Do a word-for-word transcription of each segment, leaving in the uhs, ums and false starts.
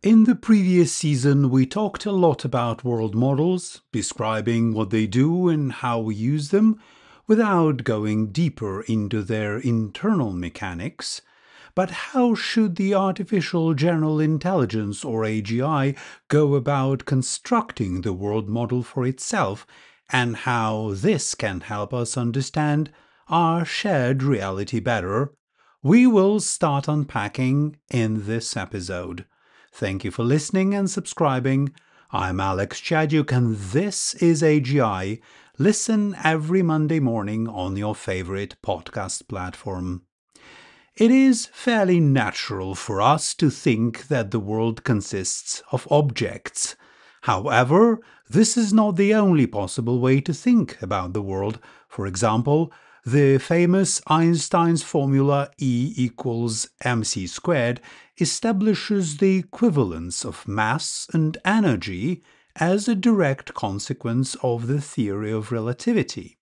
In the previous season, we talked a lot about world models, describing what they do and how we use them, without going deeper into their internal mechanics. But how should the artificial general intelligence, or A G I, go about constructing the world model for itself, and how this can help us understand our shared reality better? We will start unpacking in this episode. Thank you for listening and subscribing. I'm Alex Chaduk and this is A G I. Listen every Monday morning on your favorite podcast platform. It is fairly natural for us to think that the world consists of objects. However, this is not the only possible way to think about the world. For example, the famous Einstein's formula E equals mc squared establishes the equivalence of mass and energy as a direct consequence of the theory of relativity.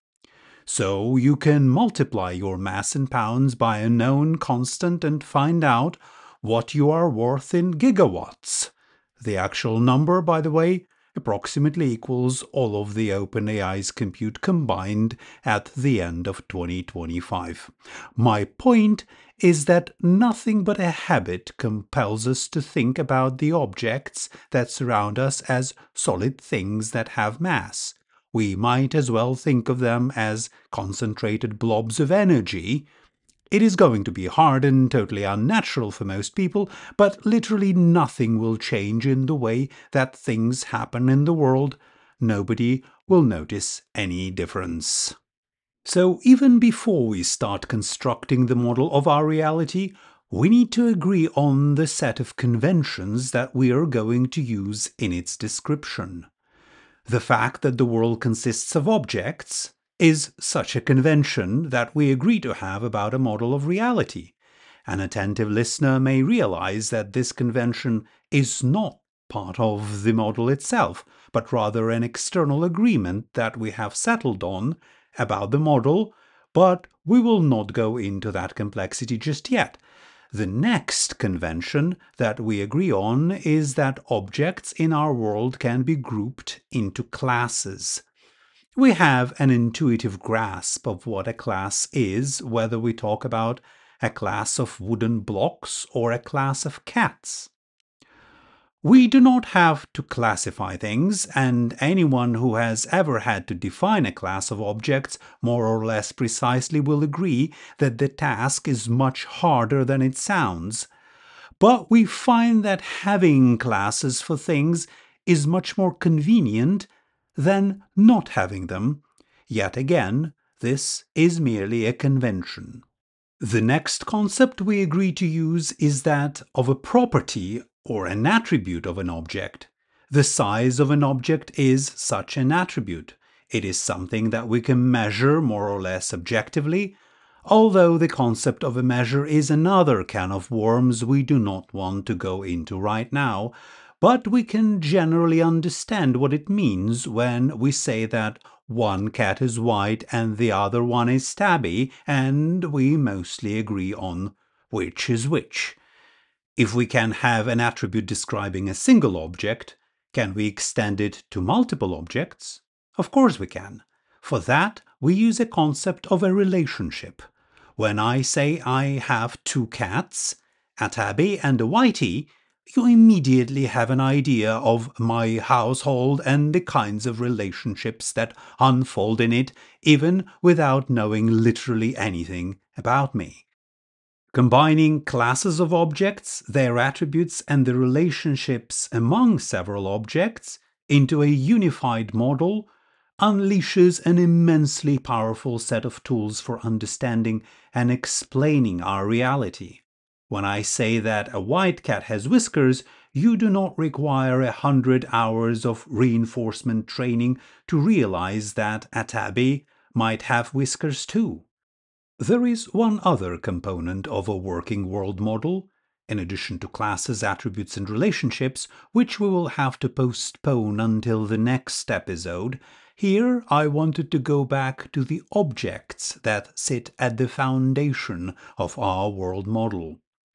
So you can multiply your mass in pounds by a known constant and find out what you are worth in gigawatts. The actual number, by the way, approximately equals all of the OpenAI's compute combined at the end of twenty twenty-five. My point is that nothing but a habit compels us to think about the objects that surround us as solid things that have mass. We might as well think of them as concentrated blobs of energy. It is going to be hard and totally unnatural for most people, but literally nothing will change in the way that things happen in the world. Nobody will notice any difference. So even before we start constructing the model of our reality, we need to agree on the set of conventions that we are going to use in its description. The fact that the world consists of objects is such a convention that we agree to have about a model of reality. An attentive listener may realize that this convention is not part of the model itself, but rather an external agreement that we have settled on about the model, but we will not go into that complexity just yet. The next convention that we agree on is that objects in our world can be grouped into classes. We have an intuitive grasp of what a class is, whether we talk about a class of wooden blocks or a class of cats. We do not have to classify things, and anyone who has ever had to define a class of objects more or less precisely will agree that the task is much harder than it sounds. But we find that having classes for things is much more convenient than not having them. Yet again, this is merely a convention. The next concept we agree to use is that of a property or an attribute of an object. The size of an object is such an attribute. It is something that we can measure more or less objectively, although the concept of a measure is another can of worms we do not want to go into right now, but we can generally understand what it means when we say that one cat is white and the other one is tabby, and we mostly agree on which is which. If we can have an attribute describing a single object, can we extend it to multiple objects? Of course we can. For that, we use a concept of a relationship. When I say I have two cats, a tabby and a whitey, you immediately have an idea of my household and the kinds of relationships that unfold in it, even without knowing literally anything about me. Combining classes of objects, their attributes, and the relationships among several objects into a unified model unleashes an immensely powerful set of tools for understanding and explaining our reality. When I say that a white cat has whiskers, you do not require a hundred hours of reinforcement training to realize that a tabby might have whiskers too. There is one other component of a working world model, in addition to classes, attributes, and relationships, which we will have to postpone until the next episode. Here I wanted to go back to the objects that sit at the foundation of our world model.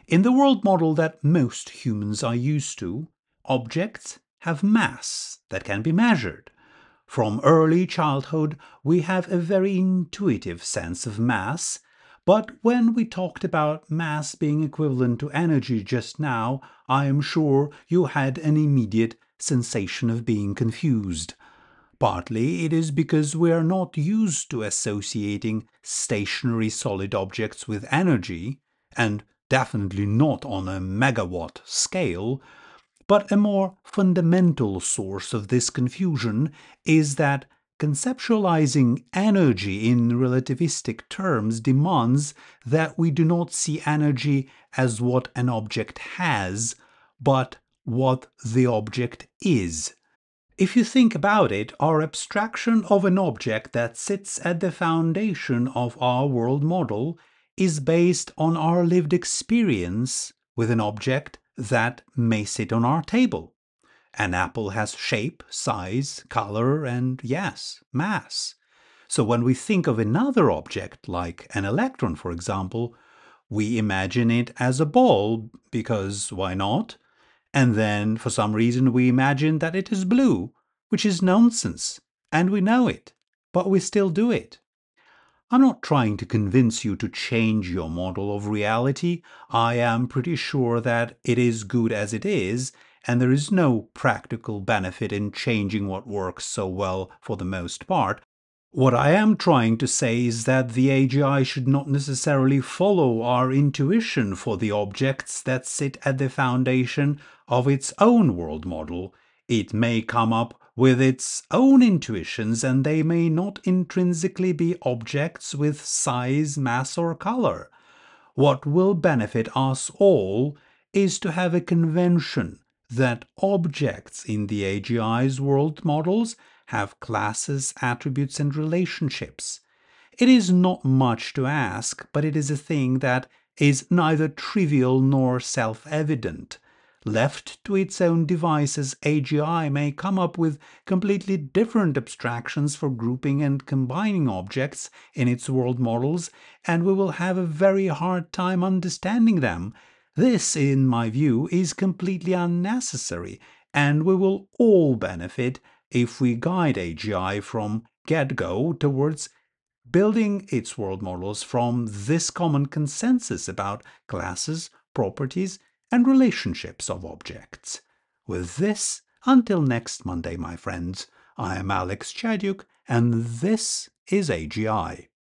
In the world model that most humans are used to, objects have mass that can be measured. From early childhood, we have a very intuitive sense of mass, but when we talked about mass being equivalent to energy just now, I am sure you had an immediate sensation of being confused. Partly it is because we are not used to associating stationary solid objects with energy, and definitely not on a megawatt scale, but a more fundamental source of this confusion is that conceptualizing energy in relativistic terms demands that we do not see energy as what an object has, but what the object is. If you think about it, our abstraction of an object that sits at the foundation of our world model is based on our lived experience with an object that may sit on our table. An apple has shape, size, color, and yes, mass. So when we think of another object, like an electron for example, we imagine it as a ball because why not? And then, for some reason, we imagine that it is blue, which is nonsense, and we know it, but we still do it. I'm not trying to convince you to change your model of reality. I am pretty sure that it is good as it is, and there is no practical benefit in changing what works so well for the most part. What I am trying to say is that the A G I should not necessarily follow our intuition for the objects that sit at the foundation of its own world model. It may come up with its own intuitions, and they may not intrinsically be objects with size, mass, or color. What will benefit us all is to have a convention that objects in the A G I's world models have classes, attributes, and relationships. It is not much to ask, but it is a thing that is neither trivial nor self-evident. Left to its own devices, A G I may come up with completely different abstractions for grouping and combining objects in its world models, and we will have a very hard time understanding them. This, in my view, is completely unnecessary, and we will all benefit if we guide A G I from get-go towards building its world models from this common consensus about classes, properties, and relationships of objects. With this, until next Monday, my friends, I am Alex Chaduk, and this is A G I.